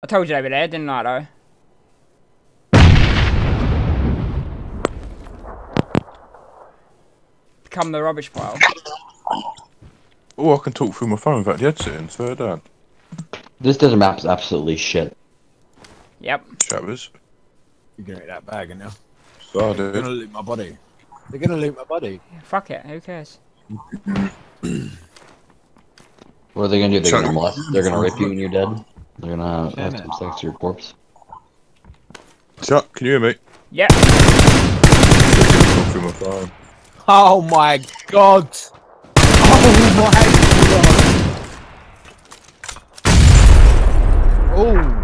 told you they were there, didn't I, though? Become the rubbish pile. Oh, I can talk through my phone without the headset in, so done. This desert map is absolutely shit. Yep. Shabbos. You're gonna get that bag now. So, They're gonna dude. loot my body. They're gonna loot my body. Yeah, fuck it, who cares? What are they gonna do? They're Chuck- gonna molest. They're gonna rape you when you're dead. They're gonna Damn have it. some sex to your corpse. Chuck, can you hear me? Yep. Talk through my phone. Oh my god! Oh my god! Oh!